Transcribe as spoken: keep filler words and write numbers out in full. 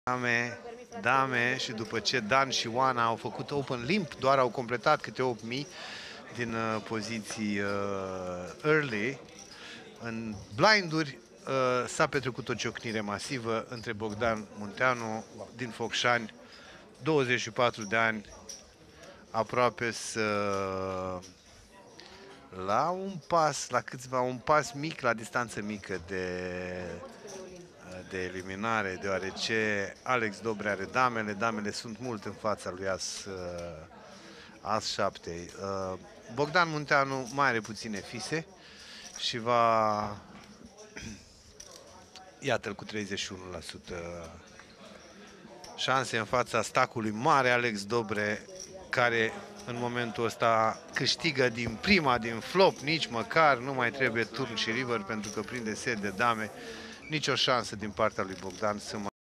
Dame, dame și după ce Dan și Oana au făcut open limp, doar au completat câte opt mii din uh, poziții uh, early, în blinduri uh, s-a petrecut o ciocnire masivă între Bogdan Munteanu din Focșani, douăzeci și patru de ani, aproape să la un pas, la câțiva, un pas mic, la distanță mică de de eliminare, deoarece Alex Dobre are damele, damele sunt mult în fața lui As, As șapte. Bogdan Munteanu mai are puține fise și va, iată-l cu treizeci și unu la sută șanse în fața stacului mare Alex Dobre, care în momentul ăsta câștigă din prima, din flop, nici măcar nu mai trebuie turn și river pentru că prinde set de dame. Nici o șansă din partea lui Bogdan să